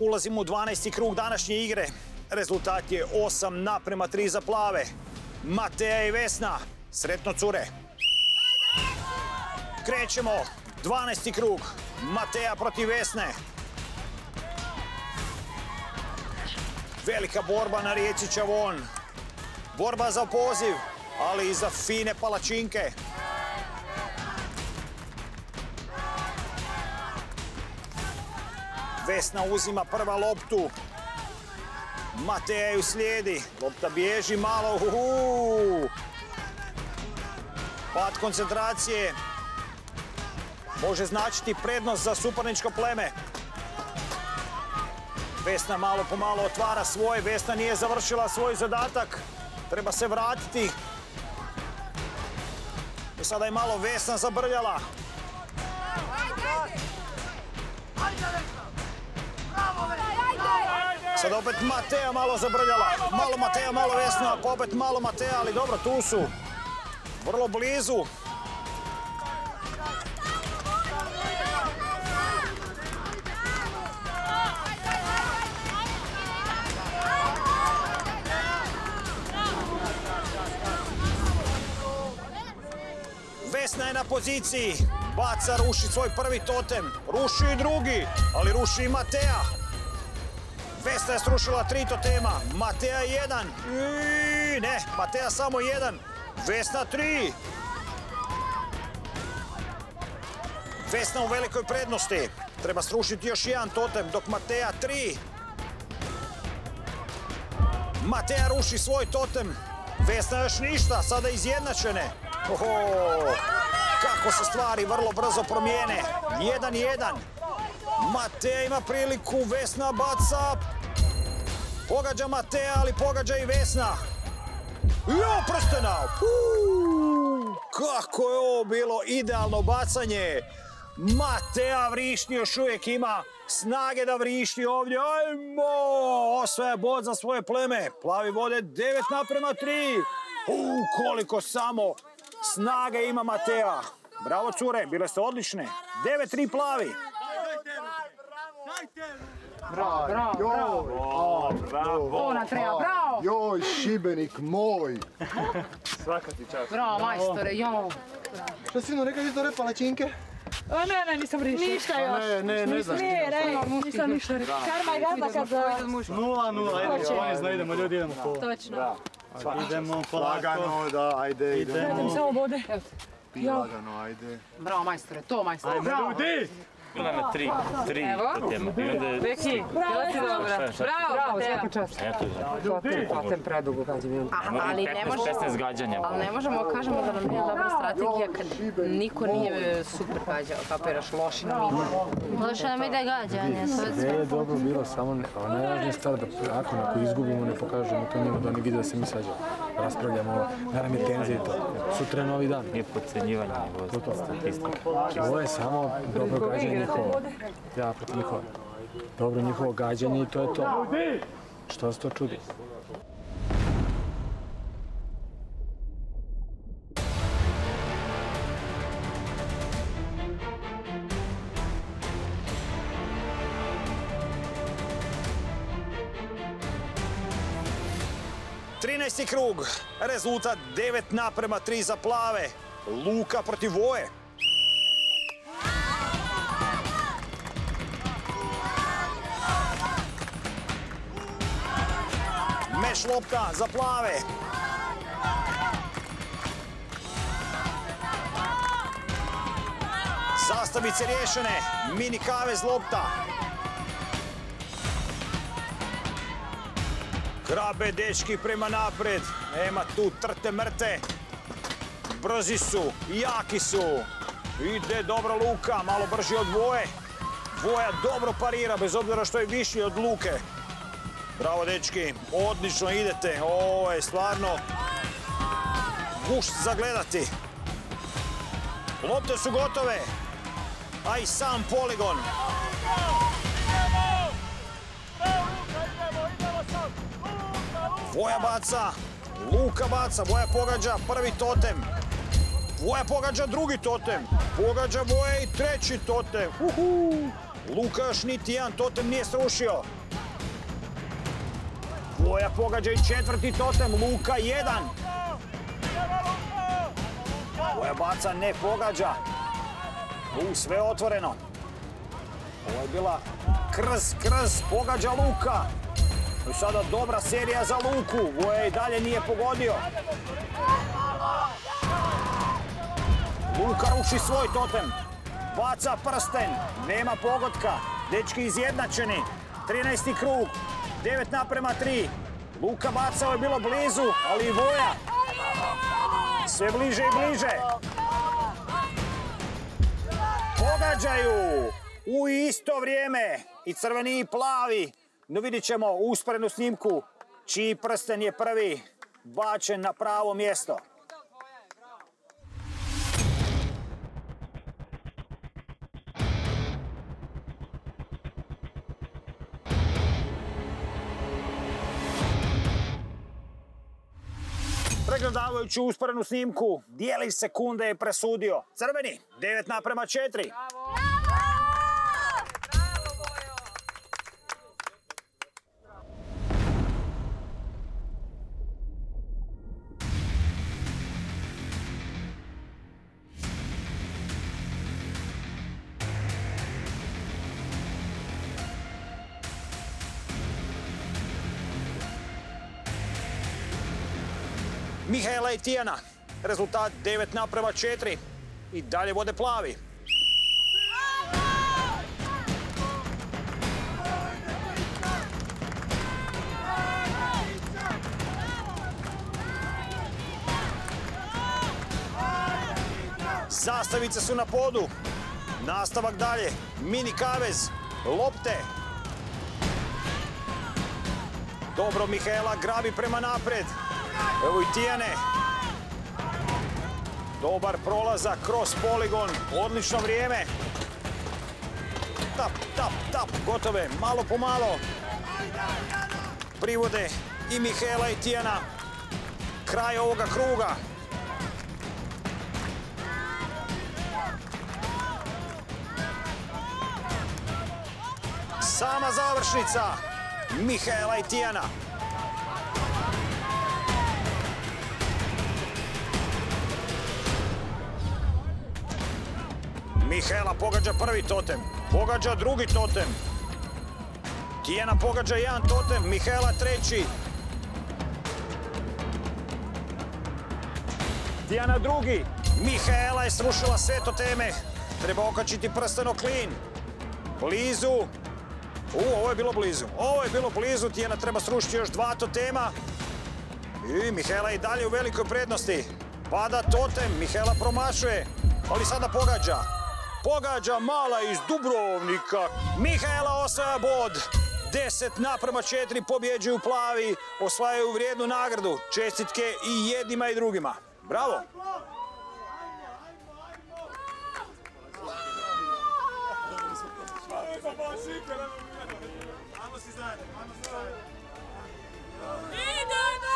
Ulazimo u 12. krug današnje igre. Rezultat je 8:3 za plave. Mateja i Vesna, sretno cure. Krećemo, 12. krug. Mateja protiv Vesne. Velika borba na rijeci Čavon. Borba za poziv, ali i za fine palačinke. Vesna uzima prva loptu. Mateja ju slijedi. Lopta bježi malo. Pad koncentracije. Može značiti prednost za suparničko pleme. Vesna malo po malo otvara svoje. Vesna nije završila svoj zadatak. Treba se vratiti. I sada je malo Vesna zabrljala. Sad opet Mateja malo zabrljala. Malo Mateja, malo Vesna, pa opet malo Mateja, ali dobro, tu su. Vrlo blizu. Vesna je na poziciji. Baca, ruši svoj prvi totem. Ruši i drugi, ali ruši i Mateja. Vesna je srušila 3 totema. Mateja 1. Ne, Mateja samo 1. Vesna 3. Vesna u velikoj prednosti. Treba srušiti još 1 totem, dok Mateja 3. Mateja ruši svoj totem. Vesna još ništa, sada izjednačene. Kako se stvari vrlo brzo promijene. 1-1. Mateja ima priliku, Vesna baca. Pogađa Mateja, ali pogađa i Vesna. Jo, prstena! Kako je ovo bilo idealno bacanje. Mateja vrišti još uvijek ima snage da vrišti ovdje. Ajmo! Osvaja bod za svoje pleme. Plavi vode 9:3. Koliko samo snage ima Mateja. Bravo cure, bile ste odlične. 9-3 plavi. Bravo, bravo, bravo. Bravo. Ona treba, bravo. Joj, Šibenik moj. Svaka ti čast. Bravo, majstore, joj. Šta si rekao, ti to re palačinke? Ne, nisam rišla. Ništa još. Ne znaš ti. Nisam ništa rišla. Karma je gazda kad... 0-0, idemo ljudi, idemo po. Točno. Idemo polako. Lagano, da, ajde, idemo. Samo bode. Pi lagano, ajde. Bravo, majstore, to majstore. Ajme ljudi! Bila je 3 totema. Beki, bila si dobra. Bravo, svaka čast. Totem predugo gađam. Ali ne možemo... 16 gađanja. Ali ne možemo kažemo da nam nije dobra strategija kad niko nije super gađao, kapiraš, loši nam ide. Loše nam ide gađanje. Sve je dobro bilo, samo najvažnija stvar da ako izgubimo ne pokažemo to njima da oni vide da se mi svađamo. Raspravljamo, da nam je tenzija i to. Sutra je novi dan. Nije podcenjivanje, nego statistika. Ovo je samo dobro gađanje njihovo. Ja protiv njihova. Dobro njihovo gađanje i to je to. Što se to čudi? Trinaesti krug. Rezultat 9:3 za plave. Luka protiv Voje. Meš lopta za plave. Zastavice riješene. Mini kavez lopta. Grabe dečki prema napred. Nema tu trte mrte. Brzi su, jaki su. Ide dobro Luka, malo brži od Voje. Voja dobro parira, bez obzira što je viši od Luke. Bravo dečki, odlično idete. Ovo je stvarno gušt za gledati. Lopte su gotove, a i sam poligon. Voja baca, Luka baca, Voja pogađa prvi totem. Voja pogađa drugi totem. Pogađa Voja i treći totem. Luka još niti jedan totem nije srušio. Voja pogađa i 4. totem, Luka 1. Voja baca, ne pogađa. Sve otvoreno. Ovo je bila krz, pogađa Luka. I sada dobra serija za Luku, Voja i dalje nije pogodio. Luka ruši svoj totem, baca prsten, nema pogotka, dečki izjednačeni, 13. krug, 9:3. Luka baca, ovo je bilo blizu, ali i Voja. Sve bliže i bliže. Pogađaju u isto vrijeme i crveni i plavi. No vidit ćemo u usporednu snimku čiji prsten je prvi bačen na pravo mjesto. Pregledavajući usporednu snimku, dijelić sekunde je presudio. Crveni, 9:4. Mihaela i Tijana. Rezultat 9:4. I dalje vode plavi. Zastavice su na podu. Nastavak dalje. Mini kavez. Lopte. Dobro, Mihaela grabi prema napred. Evo i Tijane. Dobar prolazak kroz poligon. Odlično vrijeme. Tap. Gotove. Malo po malo. Privode i Mihaela i Tijana. Kraj ovoga kruga. Sama završnica. Mihaela i Tijana. Mihaela pogađa prvi totem, pogađa drugi totem. Tijana pogađa jedan totem, Mihaela treći. Tijana drugi. Mihaela je srušila sve toteme. Treba okačiti prsteno klin. Blizu. Ovo je bilo blizu. Ovo je bilo blizu. Tijana treba srušiti još 2 totema. I Mihaela je dalje u velikoj prednosti. Pada totem, Mihaela promašuje, ali sada pogađa. Pogađa mala iz Dubrovnika. Mihaela osvaja bod. 10:4 pobjeđuju plavi. Osvajaju vrijednu nagradu. Čestitke i jednima i drugima. Bravo! Idemo!